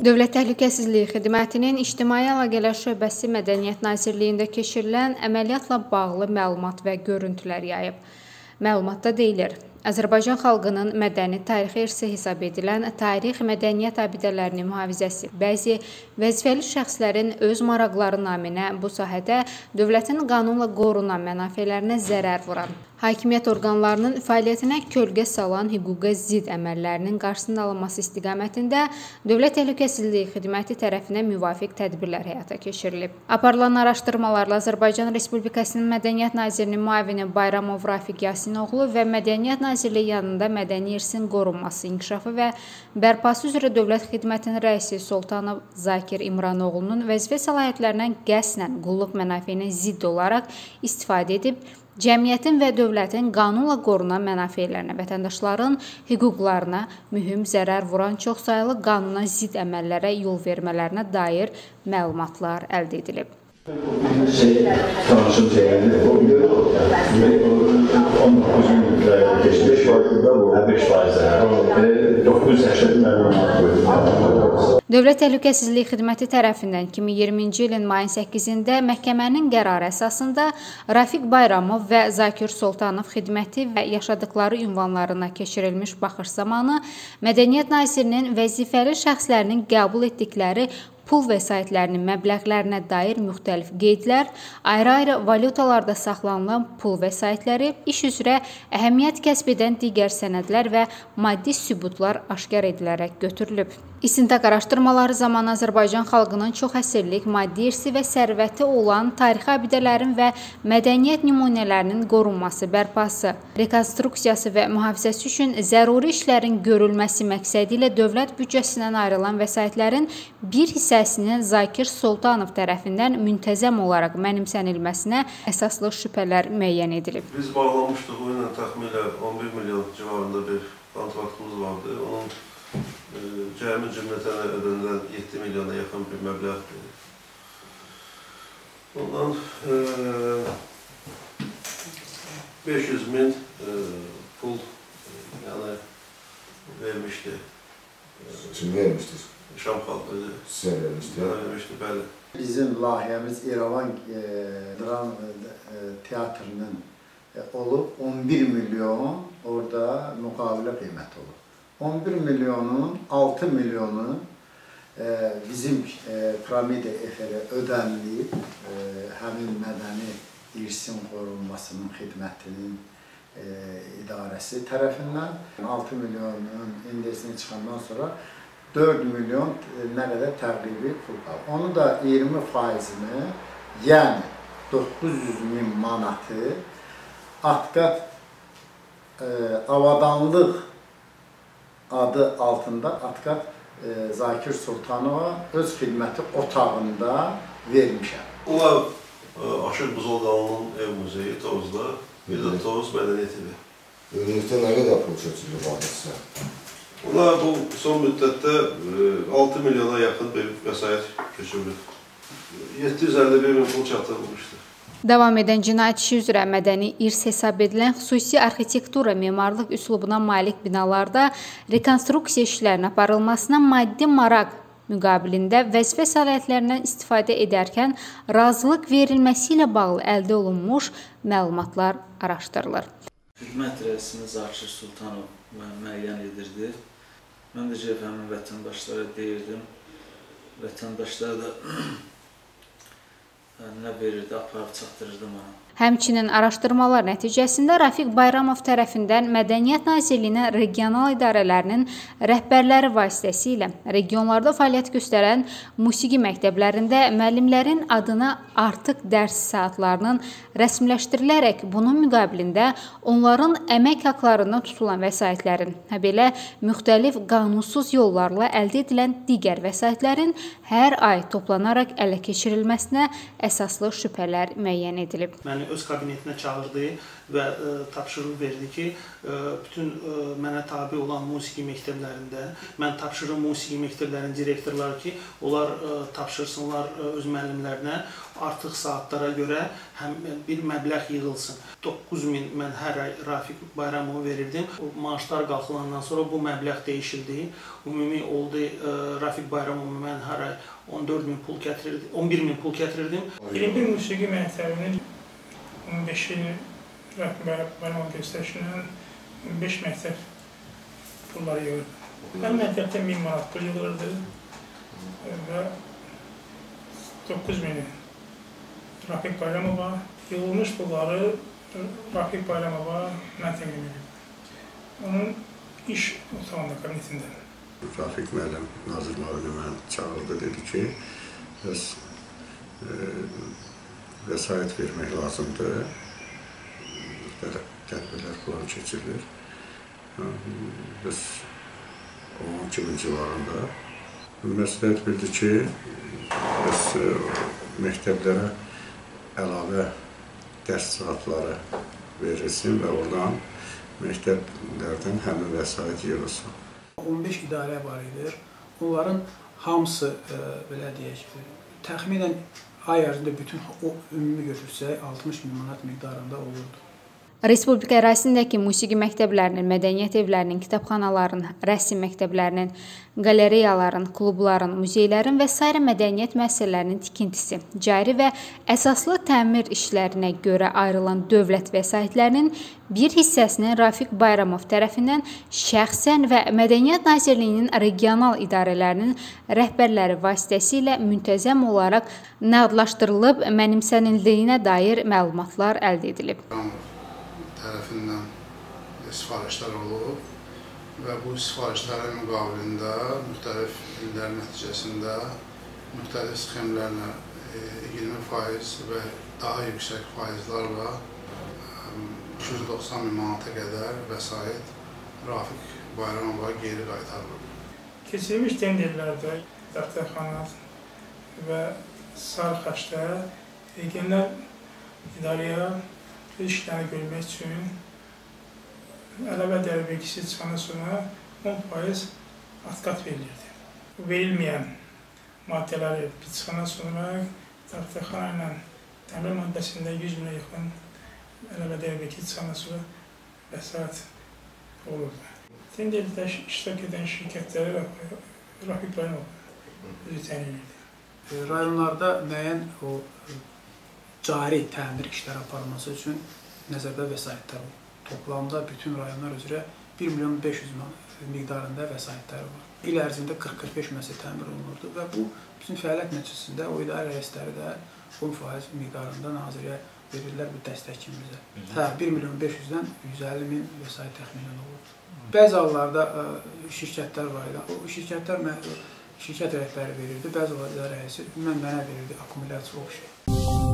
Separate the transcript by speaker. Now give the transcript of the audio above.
Speaker 1: Dövlət Təhlükəsizliyi Xidmətinin İctimai Əlaqələr Şöbəsi Mədəniyyət Nazirliyində keçirilən əməliyyatla bağlı məlumat və görüntülər yayıb. Məlumatda deyilir, Azərbaycan xalqının mədəni tarixi irsi hesab edilən tarix mədəniyyət abidələrinin mühafizəsi, bəzi vəzifəli şəxslərin öz maraqları naminə bu sahədə dövlətin qanunla qorunan mənafələrinə zərər vuran, hakimiyyət orqanlarının fəaliyyətinə kölgə salan hüquqa zidd əməllərinin qarşısının alınması istiqamətində Dövlət Təhlükəsizliyi Xidməti tərəfindən müvafiq tədbirlər həyata keçirilib. Aparılan araşdırmalarla Azərbaycan Respublikasının Mədəniyyət Nazirinin müavini Bayramov Rafiq Yasinoğlu və Mədəniyyət Nazirliyi yanında mədəni irsin qorunması, inkişafı və bərpası üzrə Dövlət Xidmətinin rəisi Soltanov Zakir İmranoğlunun vəzifə səlahiyyətlərindən qəsdən qulluq mənafeyinə zidd olaraq istifadə edib, cəmiyyətin və dövlətin qanunla qorunan mənafeylərinə, vətəndaşların hüquqlarına mühüm zərər vuran çoxsaylı qanuna zidd əməllərə yol vermələrinə dair məlumatlar əldə edilib.
Speaker 2: Tanışım şeylerinde o biliyor mu? 19 gün geçti, 5 faizde bu. 5 faizde. 980 məlumat.
Speaker 1: Dövlət Təhlükəsizliyi Xidməti tərəfindən 2020-ci ilin mayın 8-də məhkəmənin qərarı əsasında Rafiq Bayramov və Zakir Soltanov xidməti və yaşadıkları ünvanlarına keçirilmiş baxış zamanı Mədəniyyət Nazirinin vəzifəli şəxslərinin qəbul etdikləri pul vəsaitlərinin məbləğlərinə dair müxtəlif qeydlər, ayrı-ayrı valyutalarda saxlanılan pul vəsaitləri, iş üzrə əhəmiyyət kəsb edən digər sənədlər və maddi sübutlar aşkar edilərək götürülüb. İstintaq araşdırmaları zamanı Azərbaycan xalqının çox əsrlik maddi irsi və sərvəti olan tarixi abidələrin və mədəniyyət nümunələrinin qorunması, bərpası, rekonstruksiyası və mühafizəsi üçün zəruri işlərin görülməsi məqsədi ilə dövlət büdcəsindən ayrılan vəsaitlərin bir hissəsinin Zakir Soltanov tərəfindən müntəzəm olaraq mənimsənilməsinə əsaslı şübhələr müəyyən edilib.
Speaker 3: Biz bağlamışdıq, o ilə təxminən 11 milyon civarında bir kontraktımız vardı. Onun cəmi cümlətən ödənilən 7 milyona yaxın bir məbləğdir. Ondan 500 min pul vermişdi.
Speaker 2: Kim vermişdir?
Speaker 3: Şam xalqı
Speaker 2: Sizə vermişdir.
Speaker 3: Vermişdi, bəli.
Speaker 4: Bizim layihəmiz İrəvan Dram Teatrının olub 11 milyon orada müqavilə qiyməti olub. 11 milyonun 6 milyonu bizim Piramida efirə ödənilib, həmin mədəni irsin qorunmasının xidmətinin idarəsi tərəfindən 6 milyonun indeksini çıxandan sonra 4 milyon nə qədər təqribi pul qalır. Onu da 20%-ni, yəni 900 min manatı Atqat avadanlıq adı altında Atqat Zakir Sultanova öz xidməti otağında vermişəm.
Speaker 3: Onlar Aşıq Buzolqanlının ev muzeyi Tovuzda, bir də Tovuz Mədəniyyət evi.
Speaker 2: Ümumilikdə nə qədər pul çəkilib adətsə?
Speaker 3: Onlar bu son müddətdə 6 milyona yaxın bir vəsait köçürülüb. 751 min pul çatdırılmışdır.
Speaker 1: Davam edən cinayət işi üzrə mədəni irs hesab edilən xüsusi arxitektura memarlıq üslubuna malik binalarda rekonstruksiya işlərinin aparılmasına maddi maraq müqabilində vəzifə səlahiyyətlərindən istifadə edərkən razılıq verilməsi ilə bağlı əldə olunmuş məlumatlar araşdırılır.
Speaker 5: Xidmət rəisimi Zakir Sultanov müəyyən edirdi. Mən də həmin vətəndaşlara deyirdim. Vətəndaşlar da nə verirdi, aparıb çatdırırdı mənə.
Speaker 1: Həmçinin araşdırmalar nəticəsində Rafiq Bayramov tərəfindən Mədəniyyət Nazirliyinin regional idarələrinin rəhbərləri vasitəsilə regionlarda fəaliyyət göstərən musiqi məktəblərində müəllimlərin adına artıq dərs saatlarının rəsmiləşdirilərək bunun müqabilində onların əmək haqlarından tutulan vəsaitlərin, belə müxtəlif qanunsuz yollarla əldə edilən digər vəsaitlərin hər ay toplanaraq ələ keçirilməsinə əsaslı şübhələr müəyyən edilib.
Speaker 6: Mən məni öz kabinetinə çağırdı və tapşırıq verdi ki, bütün mənə tabi olan musiqi məktəblərində, mən tapşırım musiqi məktəblərinin direktorları ki, onlar tapşırsınlar öz müəllimlərinə artıq saatlara görə həm bir məbləğ yığılsın. 9000 mən hər ay Rafiq Bayramova verirdim. Maaşlar qalxılandan sonra bu məbləğ dəyişildi. Ümumi oldu Rafiq Bayramova mən hər ay 11.000 pul gətirirdim.
Speaker 7: 21 musiqi məktəbinin 15 il Rafiq Bayramova göstərişindən 15 məktəb pulları yığırdı. Hər məktəbdə 1000 manat pul yığılırdı və 9000'i Rafiq Bayramova, yığılmış pulları Rafiq Bayramova mən təqdim edirdim. Onun iş otağında, kabinetində.
Speaker 8: Rafiq müəllim Nazır müəllim məni çağırdı, dedi ki, vəsait vermək lazımdır. Müxtəlif tədbirlər falan keçirilir. Biz 12.000 civarında. Məsləhət bildi ki, biz məktəblərə əlavə dərs saatları verilsin və oradan məktəblərdən həmin vəsait yığılsın.
Speaker 9: 15 idarə var idi. Onların hamısı, belə deyək, təxminən ay ərzində bütün o ümumi götürsək 60.000 manat miqdarında olurdu.
Speaker 1: Respublika ərazisindəki musiqi məktəblərinin, mədəniyyət evlərinin, kitabxanaların, rəsm məktəblərinin, qalereyaların, klubların, muzeylərin və sair mədəniyyət müəssisələrinin tikintisi, cari və əsaslı təmir işlərinə görə ayrılan dövlət vəsaitlərinin bir hissəsini Rafiq Bayramov tərəfindən şəxsən və Mədəniyyət Nazirliyinin regional idarələrinin rəhbərləri vasitəsilə müntəzəm olaraq nəqdlaşdırılıb, mənimsənildiyinə dair məlumatlar əldə edilib.
Speaker 10: Tərəfindən sifarişlər olub və bu sifarişlərin müqabilində müxtəlif illər nəticəsində müxtəlif sxemlərlə 20% və daha yüksək faizlarla 290.000 manata qədər vəsait Rafiq Bayramova geri qaytarılıb.
Speaker 7: Keçirilmiş tenderlərdə Dəftərxana və Sarıxaçda regional idarəyə öz işlərini görmək üçün əlavə dəyər vergisi çıxandan sonra 10% atqat verilirdi. Verilməyən maddələri çıxandan sonra Dəftərxana ilə təmir maddəsində 100.000-ə yaxın əlavə dəyər vergisi çıxandan sonra vəsait olurdu. Tenderdə iştirak edən şirkətləri Rafiq Bayramov özü təyin edirdi.
Speaker 9: Rayonlarda müəyyən o cari təmir işləri aparılması üçün nəzərdə vəsaitlər var. Toplamda bütün rayonlar üzrə 1.500.000 miqdarında vəsaitlər var. İl ərzində 40-45 müəssisə təmir olunurdu və bu bizim fəaliyyət nəticəsində o idarə rəisləri də 10% miqdarında nazirəyə verirlər bu dəstək kimi bizə. 1.500.000-dən 150.000 vəsait təxminən olur. Bəzi hallarda şirkətlər var idi. O şirkətlər şirkət rəhbəri verirdi, bəzi hallarda rəisi mənə verirdi, akumulyasiya o şey.